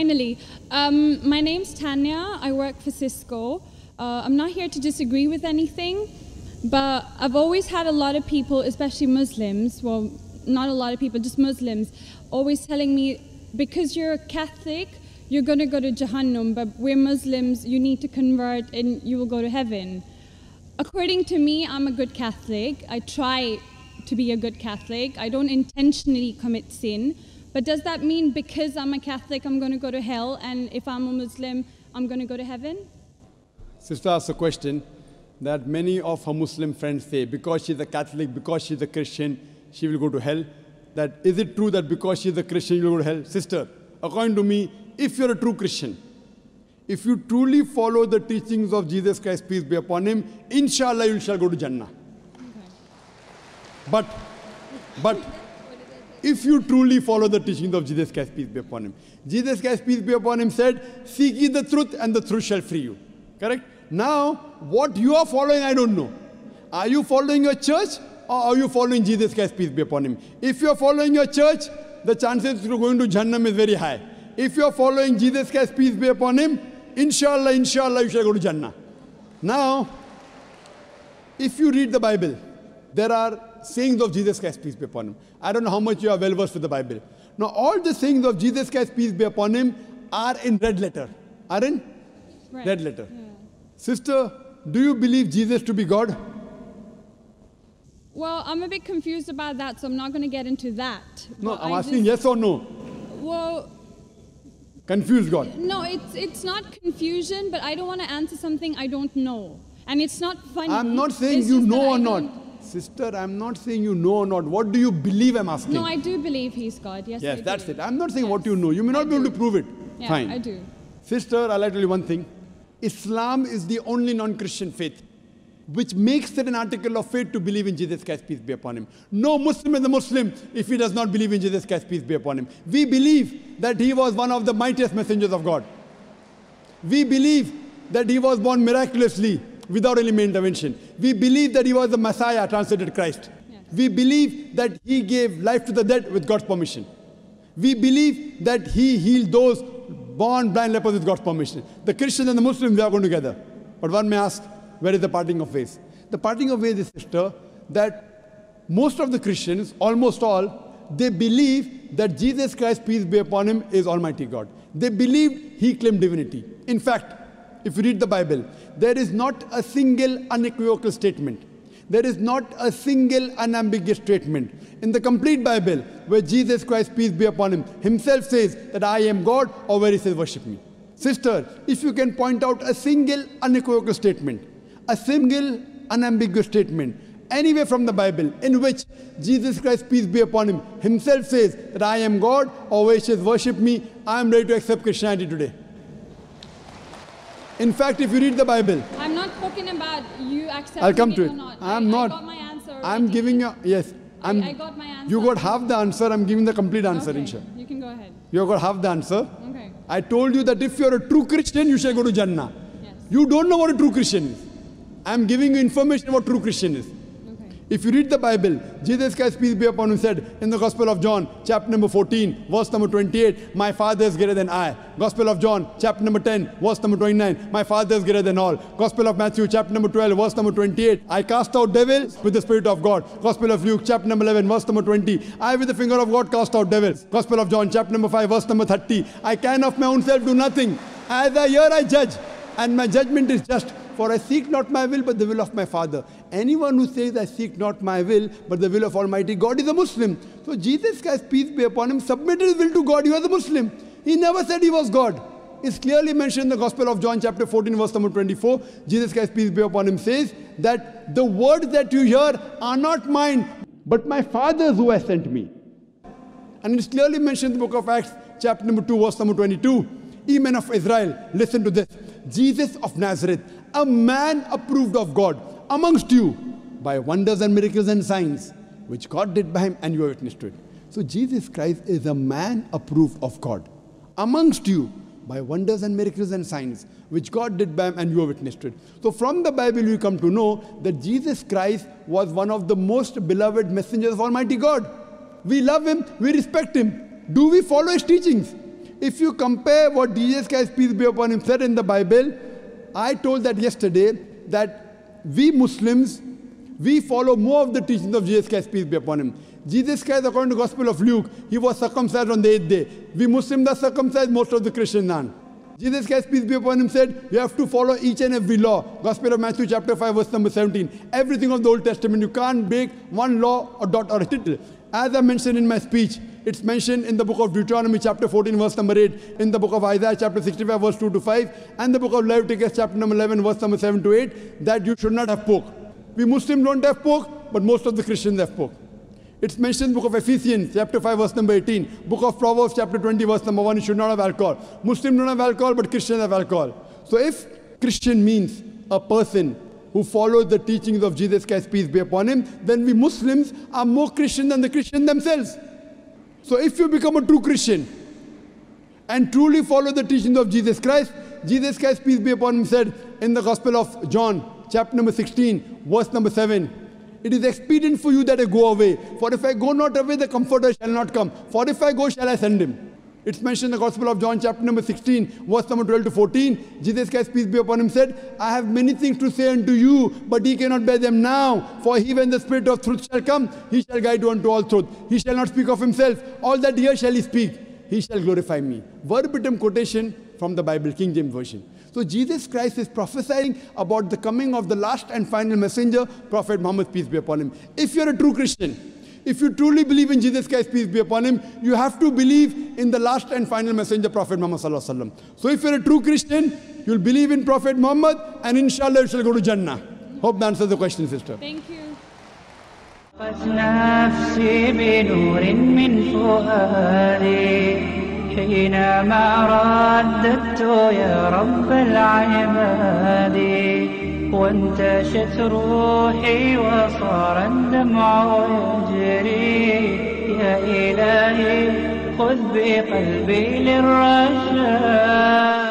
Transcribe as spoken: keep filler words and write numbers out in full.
finally. Um, my name's Tanya. I work for Cisco. Uh, I'm not here to disagree with anything, but I've always had a lot of people, especially Muslims, well, not a lot of people, just Muslims, always telling me, because you're a Catholic, you're going to go to Jahannam, but we're Muslims, you need to convert and you will go to heaven. According to me, I'm a good Catholic. I try to be a good Catholic. I don't intentionally commit sin. But does that mean because I'm a Catholic, I'm going to go to hell, and if I'm a Muslim, I'm going to go to heaven? Sister asked a question that many of her Muslim friends say, because she's a Catholic, because she's a Christian, she will go to hell. That is it true that because she's a Christian, you will go to hell? Sister, according to me, if you're a true Christian, if you truly follow the teachings of Jesus Christ, peace be upon him, inshallah you shall go to Jannah. Okay. But, but, if you truly follow the teachings of Jesus Christ, peace be upon him. Jesus Christ, peace be upon him, said, seek ye the truth and the truth shall free you. Correct? Now, what you are following, I don't know. Are you following your church or are you following Jesus Christ, peace be upon him? If you are following your church, the chances of going to Jahannam is very high. If you are following Jesus Christ, peace be upon him, inshallah, inshallah, you shall go to Jannah. Now, if you read the Bible, there are sayings of Jesus Christ, peace be upon him. I don't know how much you are well versed with the Bible. Now, all the sayings of Jesus Christ, peace be upon him, are in red letter. Are in right. red letter. Yeah. Sister, do you believe Jesus to be God? Well, I'm a bit confused about that, so I'm not going to get into that. No, but I'm I asking just, yes or no. Well, confused God. No, it's it's not confusion, but I don't want to answer something I don't know, and it's not funny. I'm not saying it's you know or I not. Sister, I'm not saying you know or not. What do you believe, I'm asking? No, I do believe he's God. Yes, Yes, I that's do. it. I'm not saying yes. what you know. You may not I be do. able to prove it. Yeah, Fine. I do. Sister, I'll tell you one thing. Islam is the only non-Christian faith which makes it an article of faith to believe in Jesus Christ, peace be upon him. No Muslim is a Muslim if he does not believe in Jesus Christ, peace be upon him. We believe that he was one of the mightiest messengers of God. We believe that he was born miraculously without any intervention. We believe that he was the Messiah, translated Christ. Yes. We believe that he gave life to the dead with God's permission. We believe that he healed those born blind lepers with God's permission. The Christians and the Muslims, they are going together. But one may ask, where is the parting of ways? The parting of ways is, sister, that most of the Christians, almost all, they believe that Jesus Christ, peace be upon him, is Almighty God. They believed he claimed divinity. In fact, if you read the Bible, there is not a single unequivocal statement. There is not a single unambiguous statement in the complete Bible where Jesus Christ, peace be upon him, himself says that I am God, or where he says worship me. Sister, if you can point out a single unequivocal statement, a single unambiguous statement, anywhere from the Bible in which Jesus Christ, peace be upon him, himself says that I am God, or where he says worship me, I am ready to accept Christianity today. In fact, if you read the Bible, I'm not talking about you accepting I'll come it to or it. not. I'm I, not. I got my answer already. I'm giving you, yes. I'm, I, I got my answer. You got half the answer, I'm giving the complete answer, okay. inshallah. You can go ahead. You got half the answer. Okay. I told you that if you're a true Christian, you shall go to Jannah. Yes. You don't know what a true Christian is. I'm giving you information about true Christian is. Okay. If you read the Bible, Jesus Christ, peace be upon him, said in the Gospel of John, chapter number fourteen, verse number twenty-eight, my Father is greater than I. Gospel of John, chapter number ten, verse number twenty-nine, my Father is greater than all. Gospel of Matthew, chapter number twelve, verse number twenty-eight, I cast out devils with the Spirit of God. Gospel of Luke, chapter number eleven, verse number twenty, I with the finger of God cast out devils. Gospel of John, chapter number five, verse number thirty, I can of my own self do nothing. As I hear, I judge, and my judgment is just. For I seek not my will, but the will of my Father. Anyone who says, I seek not my will, but the will of Almighty God is a Muslim. So Jesus Christ, peace be upon him, submitted his will to God. He was a Muslim. He never said he was God. It's clearly mentioned in the Gospel of John, chapter fourteen, verse number twenty-four. Jesus Christ, peace be upon him, says that the words that you hear are not mine, but my Father's who has sent me. And it's clearly mentioned in the book of Acts, chapter number two, verse number twenty-two. Ye men of Israel, listen to this. Jesus of Nazareth, a man approved of God amongst you by wonders and miracles and signs, which God did by him, and you are witness to it. So Jesus Christ is a man approved of God amongst you by wonders and miracles and signs, which God did by him, and you are witness to it. So from the Bible you come to know that Jesus Christ was one of the most beloved messengers of Almighty God. We love him, we respect him. Do we follow his teachings? If you compare what Jesus Christ, peace be upon him, said in the Bible, I told that yesterday, that we Muslims, we follow more of the teachings of Jesus Christ, peace be upon him. Jesus Christ, according to the Gospel of Luke, he was circumcised on the eighth day. We Muslims are circumcised, most of the Christians aren't. Jesus Christ, peace be upon him, said, you have to follow each and every law. Gospel of Matthew chapter five, verse number seventeen. Everything of the Old Testament, you can't break one law or dot or a tittle. As I mentioned in my speech, it's mentioned in the book of Deuteronomy chapter fourteen, verse number eight, in the book of Isaiah chapter sixty-five, verse two to five, and the book of Leviticus chapter number eleven, verse number seven to eight, that you should not have pork. We Muslims don't have pork, but most of the Christians have pork. It's mentioned in the book of Ephesians chapter five, verse number eighteen, book of Proverbs chapter twenty, verse number one, you should not have alcohol. Muslims don't have alcohol, but Christians have alcohol. So if Christian means a person who follows the teachings of Jesus Christ, peace be upon him, then we Muslims are more Christian than the Christians themselves. So if you become a true Christian and truly follow the teachings of Jesus Christ, Jesus Christ, peace be upon him, said in the Gospel of John, chapter number sixteen, verse number seven, it is expedient for you that I go away. For if I go not away, the Comforter shall not come. For if I go, shall I send him. It's mentioned in the Gospel of John, chapter number sixteen, verse number twelve to fourteen. Jesus Christ, peace be upon him, said, I have many things to say unto you, but ye cannot bear them now. For he, when the Spirit of truth shall come, he shall guide you unto all truth. He shall not speak of himself. All that here shall he speak. He shall glorify me. Verbatim quotation from the Bible, King James Version. So Jesus Christ is prophesying about the coming of the last and final messenger, Prophet Muhammad, peace be upon him. If you're a true Christian, if you truly believe in Jesus Christ, peace be upon him, you have to believe in the last and final messenger, Prophet Muhammad sallallahu alaihi wasallam. So if you're a true Christian, you'll believe in Prophet Muhammad, and inshallah you shall go to Jannah. Hope that answers the question, sister. Thank you. نفسي بنور من فؤادي حينما رددت يا رب العباد وانتشت روحي وصار الدمع يجري يا إلهي خذ بقلبي للرشاد